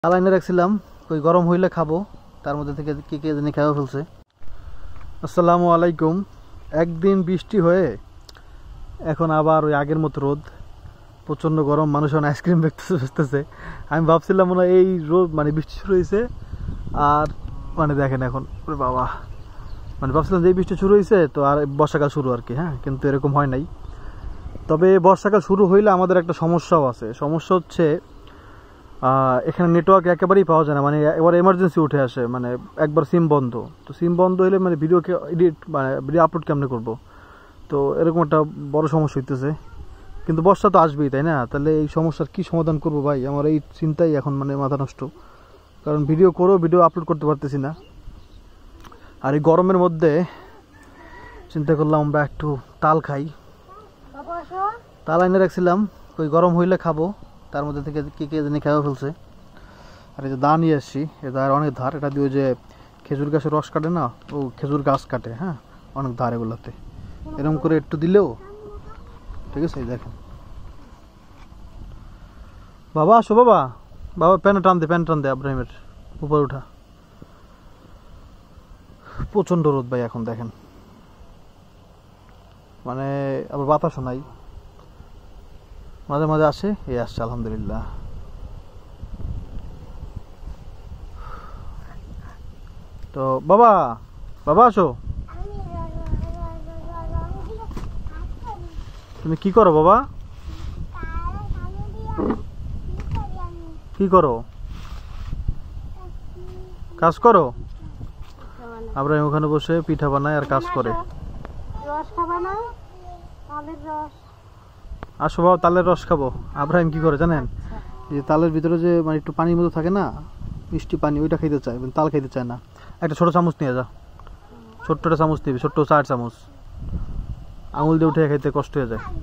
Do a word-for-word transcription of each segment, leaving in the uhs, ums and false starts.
আলাইনে রাখছিলাম ওই গরম হইলে খাবো, তার মধ্যে থেকে কে কে জানি খাওয়া ফেলছে। আসসালামু আলাইকুম। একদিন বৃষ্টি হয়ে এখন আবার ওই আগের মতো রোদ, প্রচণ্ড গরম, মানুষ এখন আইসক্রিম দেখতেছে বুঝতেছে। আমি ভাবছিলাম মনে হয় এই রোদ মানে বৃষ্টি শুরু হয়েছে, আর মানে দেখেন এখন বাবা, মানে ভাবছিলাম যে এই বৃষ্টি শুরু হয়েছে তো আর বর্ষাকাল শুরু আর কি। হ্যাঁ, কিন্তু এরকম হয় নাই। তবে বর্ষাকাল শুরু হইলে আমাদের একটা সমস্যাও আছে। সমস্যা হচ্ছে এখানে নেটওয়ার্ক একেবারেই পাওয়া যায় না, মানে এবার এমার্জেন্সি উঠে আসে, মানে একবার সিম বন্ধ। তো সিম বন্ধ হলে মানে ভিডিওকে এডিট মানে ভিডিও আপলোড কেমনে করবো, তো এরকম একটা বড় সমস্যা হইতেছে। কিন্তু বর্ষা তো আসবেই, তাই না? তাহলে এই সমস্যার কি সমাধান করবো ভাই? আমার এই চিন্তাই এখন মানে মাথা নষ্ট, কারণ ভিডিও করেও ভিডিও আপলোড করতে পারতেছি না। আর এই গরমের মধ্যে চিন্তা করলাম আমরা একটু তাল খাই। তাল এনে রাখছিলাম ওই গরম হইলে খাবো, তার মধ্যে থেকে কে কে জানি খাওয়া ফেলছে। আর এই যে দা নিয়ে আসছি, এ দার অনেক ধার। এটা দিয়ে যে খেজুর গাছের রস কাটে না, ও খেজুর গাছ কাটে। হ্যাঁ, অনেক ধার এগুলোতে, এরকম করে একটু দিলেও ঠিক আছে। দেখেন বাবা, আসো বাবা, বাবা প্যান্ট টান দে, প্যান্ট টান দে, আব্রাহিমের উপর উঠা। প্রচণ্ড রোদ ভাই এখন দেখেন, মানে আবার বাতাসও নাই, মাঝে মাঝে আসে, এই আসছে আলহামদুলিল্লাহ। তো বাবা, বাবা আসো। তুমি কি করো বাবা? কি করো? কাজ করো? আব্রাহিম ওখানে বসে পিঠা বানায় আর কাজ করে। আসো বাবা, তালের রস খাবো। আব্রাহিম কি করে জানেন, যে তালের ভিতরে যে মানে একটু পানির মতো থাকে না, মিষ্টি পানি, ওইটা খাইতে চায়, তাল খাইতে চায় না। একটা ছোট চামচ নিয়ে যা, ছোট্ট একটা চামচ নিবি, ছোট্ট চার চামচ, আঙুল দিয়ে উঠে খাইতে কষ্ট হয়ে যায়।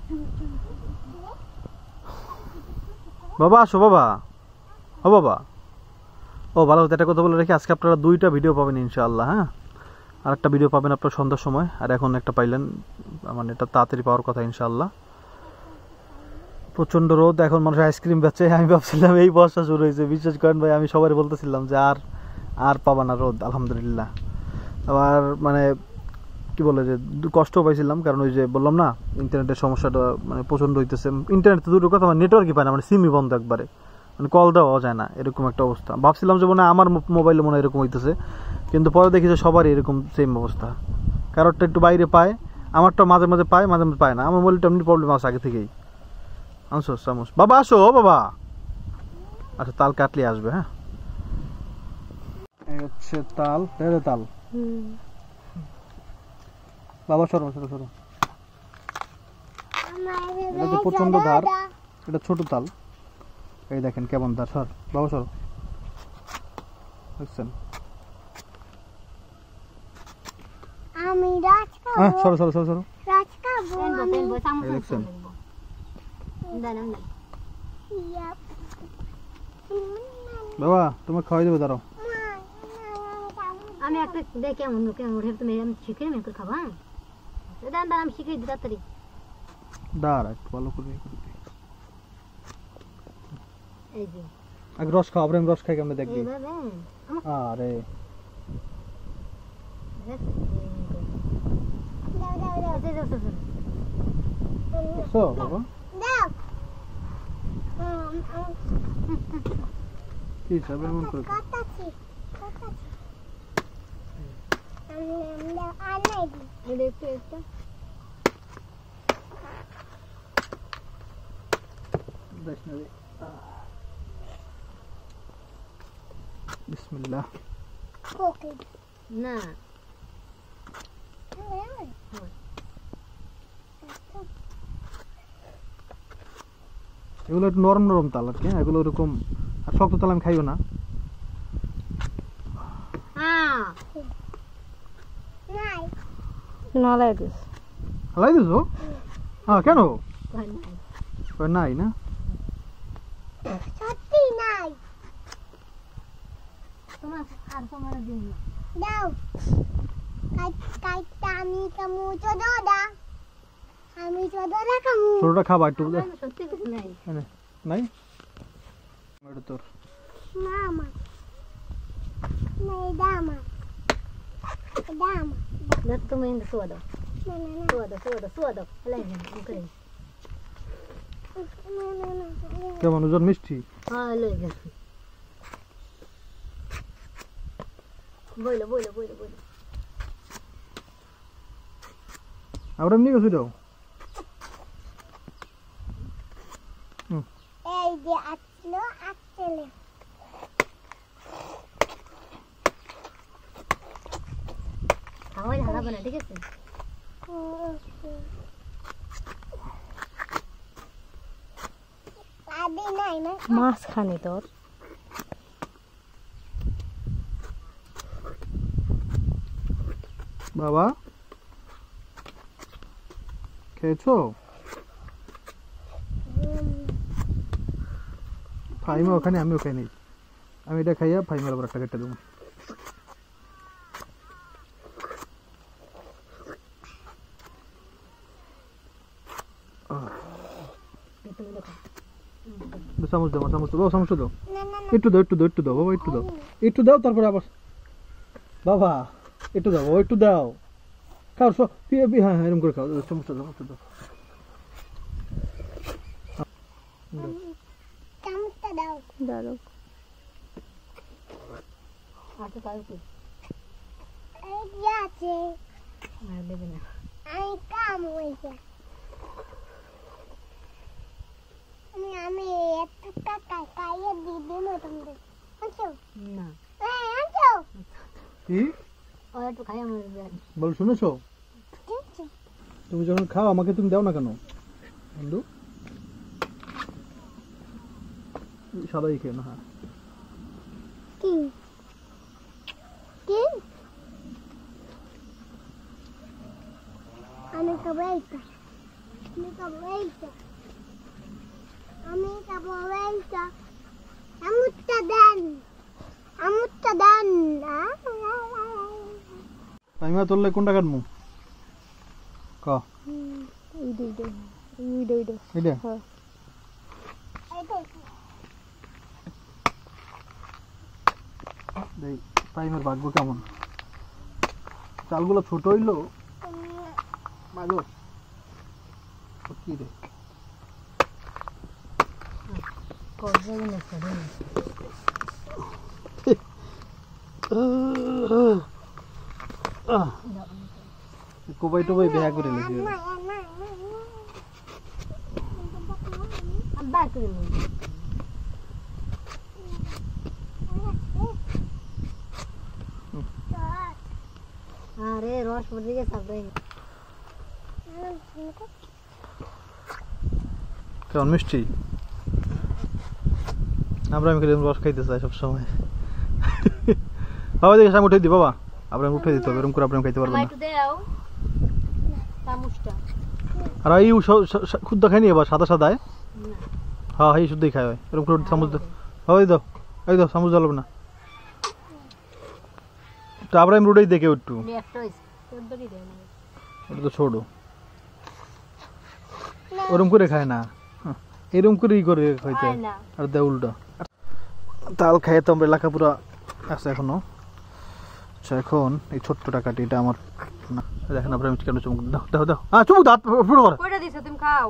বাবা আসো বাবা, ও বাবা, ও ভালো হতো। একটা কথা বলে রেখে, আজকে আপনারা দুইটা ভিডিও পাবেন ইনশাআল্লাহ। হ্যাঁ, আর একটা ভিডিও পাবেন আপনার সন্ধ্যার সময়, আর এখন একটা পাইলেন, মানে এটা তাড়াতাড়ি পাওয়ার কথা ইনশাআল্লাহ। প্রচণ্ড রোদ, এখন মানুষ আইসক্রিম বেচে। আমি ভাবছিলাম এই বর্ষা শুরু হয়েছে, বিশ্বাস করেন ভাই, আমি সবাই বলতেছিলাম যে আর আর পাবা না রোদ, আলহামদুলিল্লাহ। আবার মানে কি বলে যে কষ্টও পাইছিলাম, কারণ ওই যে বললাম না ইন্টারনেটের সমস্যাটা মানে প্রচণ্ড হইতেছে। ইন্টারনেট তো দুটো কথা, মানে নেটওয়ার্কই পায় না, মানে সিমই বন্ধ একবারে, মানে কল দেওয়া যায় না, এরকম একটা অবস্থা। ভাবছিলাম যে মনে হয় আমার মোবাইলে মনে হয় এরকম হইতেছে, কিন্তু পরে দেখি যে সবারই এরকম সেম অবস্থা। কারোরটা একটু বাইরে পায়, আমারটা মাঝে মাঝে পায়, মাঝে মাঝে পায় না। আমার মোবাইলটা এমনি প্রবলেম আছে আগে থেকেই। আনছো চামচ বাবা, আসো বাবা। আচ্ছা, তাল কাটলে আসবে। হ্যাঁ, এই হচ্ছে তাল, রে তাল। বাবা সরো সরো সরো, এটা তো প্রচন্ড ধার, এটা ছোট তাল, এই দেখেন কেমন ধার। সর বাবা সরো, দেখছেন? আমি রাজ খাবো। হ্যাঁ, সরো সরো সরো সরো, রাজ খাবো আমি। এই দেখছেন? বাবা তোমার খাওয়াই দেবো, দাঁড়াও। আমি একটা দেখে কেমন কেমন ওঠে, তুমি আমি শিখে আমি করে খাবো। হ্যাঁ, দাঁড়ান দাঁড়ান, আমি শিখে দিই তাড়াতাড়ি। দাঁড়া একটু ভালো করে। এই যে আগে রস খাও, আব্রাহিম রস খাই কেমন দেখবি। আরে বাবা কি হিসাবে এমন করে? বিসমিল্লাহ। না এগুলো একটু নরম নরম তাল আর কি, এগুলো ওরকম আর শক্ত তাল আমি খাইও না। হালাই দিস, হালাই দিছো? হ্যাঁ, কেন নাই না? সত্যি নাই, তোমার আর তোমার দিন দাও। কাট কাটটা আমি কামু চোদা, আমি চোদা কামু। ছোটটা খাবা একটু, সত্যি কিছু নাই নাই। এটা তোর Mama. Này dama. Dama. Đất tôi mình sửa được. Nè nè nè. Sửa được, sửa được, sửa được. Cái này không kể. Nè nè nè. কেমন ওজন মিষ্টি হ্যাঁ লই গেছে বইলো বইলো বইলো বইলো আমরা নিয়ে গেছি দাও এই যে আসলো আসলে খাওয়াই হারাবে না ঠিক আছে আদি নাই না মাছ খানি তোর বাবা খেয়েছো ফাইমা ওখানে আমি ওখানে নেই আমি এটা খাইয়া ফাইমার উপর একটা কেটে দেবো চামচ দাও চামচ দাও চামচ দাও না না একটু দাও একটু দাও একটু দাও বাবা একটু দাও একটু দাও তারপরে আবার বাবা একটু দাও বাবা একটু দাও খাও সব হ্যাঁ হ্যাঁ এরকম করে খাও চামচটা দাও একটু দাও চামচটা দাও দাঁড়ো আচ্ছা তাই কি এই যে আছে আর দেবে না আই কাম হইছে আমি আমি একটা টাকা কাইয়ে দিয়ে দেবো তোমাদের আচ্ছা না এই আচ্ছা কি ও একটু খাই আমার বল শুনেছো ঠিক আছে তুমি যখন খাও আমাকে তুমি দাও না কেন বন্ধু সাদাই খেয়ে না হ্যাঁ কি কি আমি খাবো এইটা আমি খাবো এইটা আমি খাবো এইটা আমুরটা দেন আমুরটা দেন ফাইমা তোরলে কোনটা কাটমু ক এইটা এইটা এইটা এইটা এটা হ্যাঁ এইটা দেই ফাইমার ভাগ্য কেমন চালগুলো ছোট হইলো মাগো কি রে করবে না করে কোবাই টোবাই বেয়া করে লেগে আমি বাই করে নিই আরে রস পড়ে গেছে সবাই কেমন মিষ্টি আমরা আমি রস খাইতে চাই সবসময় বাবা দেখে সামনে উঠে দি বাবা আপনার উঠে দিতে হবে এরকম করে আপনি খাইতে পারবেন না একটু দাও চামচটা আর এই খুদ্দ খাইনি এবার সাদা সাদায় হ্যাঁ এই শুদ্ধই খাই হয় এরকম করে চামচ দাও হয় দাও এই দাও চামচ জ্বালাবে না তো আবার আমি রুটেই দেখে একটু একটা হইছে তোর দড়ি দেও না এটা তো ছোট ওরকম করে খায় না এরকম করেই করে খাইতে খায় না। আর দেয় উল্টো তাল খাইয়ে তো আমরা এলাকা পুরো আছে এখনো আচ্ছা এখন এই ছোট্ট টাকাটি এটা আমার না দেখেন আপনার আমি কেন চুমুক দাও দাও দাও হ্যাঁ চুমুক দাও পুরো করে কয়টা দিছো তুমি খাও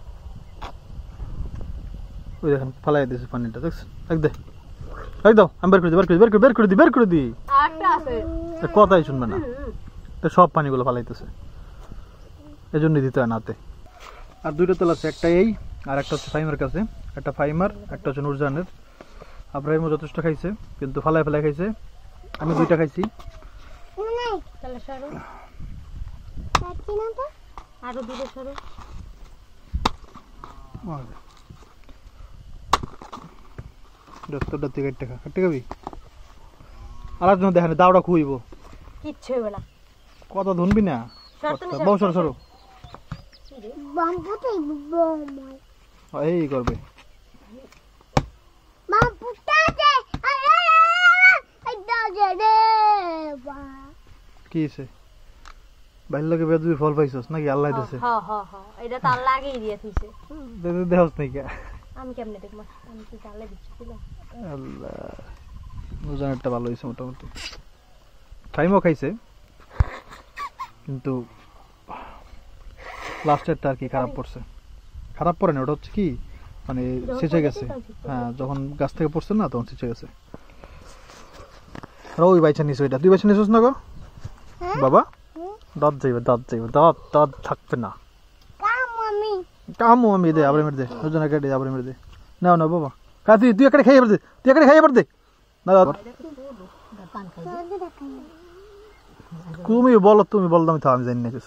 ওই দেখেন ফালাই দিয়েছে পানিটা দেখছেন এক দে এক দাও আমি বের করে দিই বের করে বের করে বের করে দিই বের করে দিই আটটা আছে কথাই শুনবে না তো সব পানিগুলো ফালাইতেছে এই জন্যই দিতে হয় নাতে আর দুইটা তেল আছে একটা এই আর একটা হচ্ছে ফাইমার কাছে একটা ফাইমার একটা হচ্ছে নুরজানের আব্রাহিমও যথেষ্ট খাইছে কিন্তু ফালাই ফালাই খাইছে আমি দুইটা খাইছি নাই তাহলে সরো পাচ্ছি না তো আরো দুটো সরো দশটা থেকে আট টাকা আট টাকা বি আর জন্য দেখেন দাওটা খুইব কিচ্ছু হইবে না কথা ধুনবি না বউ সরো সরো বাম্পুটাই বম এই করবে বাম্পুটাতে আরে আই দাজে রে বা কি হইছে বাইর লগে বেদবি ফল পাইছস নাকি আল্লাহ দিছে হ্যাঁ হ্যাঁ হ্যাঁ এটা তার লাগেই দিয়ে থইছে দেহস নাকি আমি কেমনে দেখবো আমি কি জালে দিচ্ছি দিলাম আল্লাহ ওজনটা ভালো হয়েছে মোটামুটি টাইমও খাইছে কিন্তু লাস্টেরটা আর কি খারাপ পড়ছে খারাপ পড়ে না ওটা হচ্ছে কি মানে ছিঁচে গেছে হ্যাঁ যখন গাছ থেকে পড়ছে না তখন ছিঁচে গেছে আর ওই বাইচা নিস ওইটা তুই বাইচা নিছিস না গো বাবা দাঁত যাইবে দাঁত যাইবে দাঁত দাঁত থাকবে না কামো আমি দে আবার মেরে দে ওজন কেটে আবার মেরে দে না না বাবা কা তুই তুই একটা খাইয়ে দে তুই একটা খাইয়ে দে না তুমি বলো তুমি বলো আমি তো আমি জানি না কিছু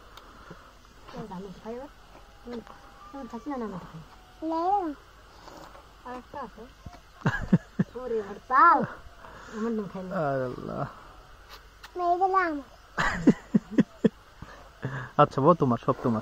আচ্ছা বল তোমার সব তোমার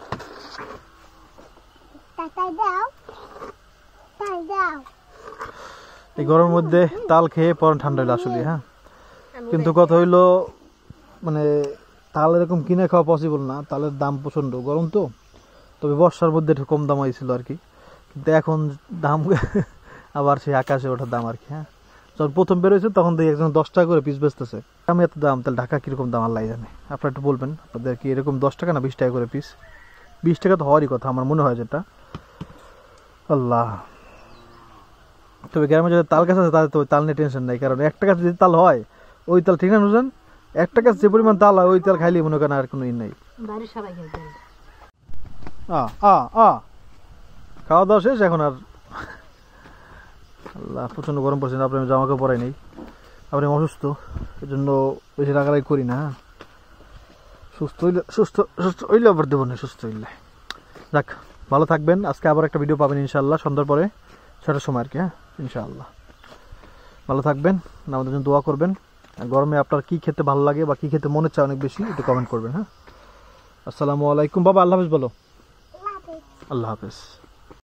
এই গরমের মধ্যে তাল খেয়ে পরে ঠান্ডা হইলো আসলে হ্যাঁ কিন্তু কথা হইলো মানে তাল এরকম কিনে খাওয়া পসিবল না তালের দাম প্রচন্ড গরম তো তবে বর্ষার মধ্যে একটু কম দাম হয়েছিল আর কি কিন্তু এখন দাম আবার সেই আকাশে ওঠার দাম আর কি হ্যাঁ যখন প্রথম বেরোয়েছে তখন দেখি একজন দশ টাকা করে পিস বেচতেছে আমি এত দাম তাহলে ঢাকা কিরকম দাম আল্লাহ জানে আপনারা একটু বলবেন আপনাদের কি এরকম দশ টাকা না বিশ টাকা করে পিস বিশ টাকা তো হওয়ারই কথা আমার মনে হয় যেটা আল্লাহ তবে গ্রামে যদি তাল গাছ আছে তাদের তো তাল নিয়ে টেনশন নাই কারণ একটা গাছ যদি তাল হয় ওই তাল ঠিক না বুঝলেন একটা গাছ যে পরিমাণ তাল হয় ওই তাল খাইলে মনে করেন আর কোনো ই নাই আ আ আ খাওয়া দাওয়া শেষ এখন আর আল্লাহ প্রচন্ড গরম পড়ছে আপনি আমি জামাকে পরাই নেই আপনি অসুস্থ এই জন্য বেশি রাগারাগি করি না সুস্থ হইলে সুস্থ সুস্থ হইলে আবার দেবো না সুস্থ হইলে যাক ভালো থাকবেন আজকে আবার একটা ভিডিও পাবেন ইনশাআল্লাহ সন্ধ্যার পরে ছটার সময় আর কি হ্যাঁ ইনশাআল্লাহ ভালো থাকবেন আমাদের জন্য দোয়া করবেন আর গরমে আপনার কি খেতে ভালো লাগে বা কি খেতে মনে চায় অনেক বেশি একটু কমেন্ট করবেন হ্যাঁ আসসালামু আলাইকুম বাবা আল্লাহ হাফেজ বলো আল্লাহ হাফেজ